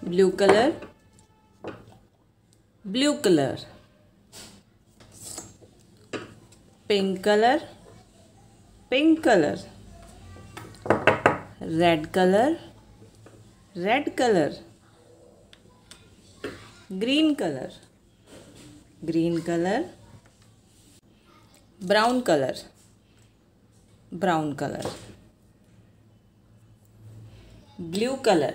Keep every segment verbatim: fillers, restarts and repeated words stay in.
blue color, blue color. Pink color, pink color. Red color, red color. Green color, green color. Brown color, brown color. Blue color.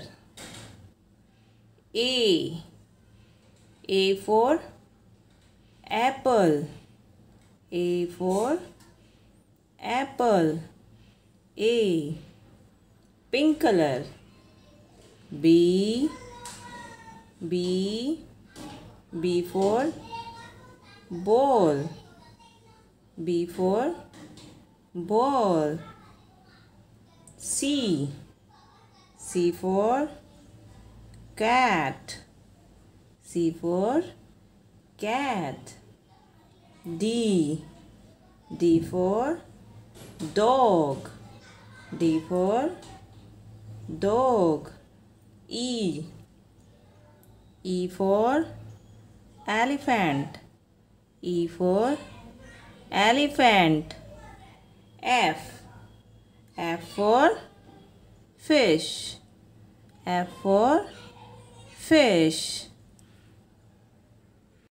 A, A for apple, A for apple. A. Pink color. B, B, B for ball, B for ball. C, C for cat, C for cat. D, D for dog, D for dog. E, E for elephant, E for elephant. F, F for fish, F for fish.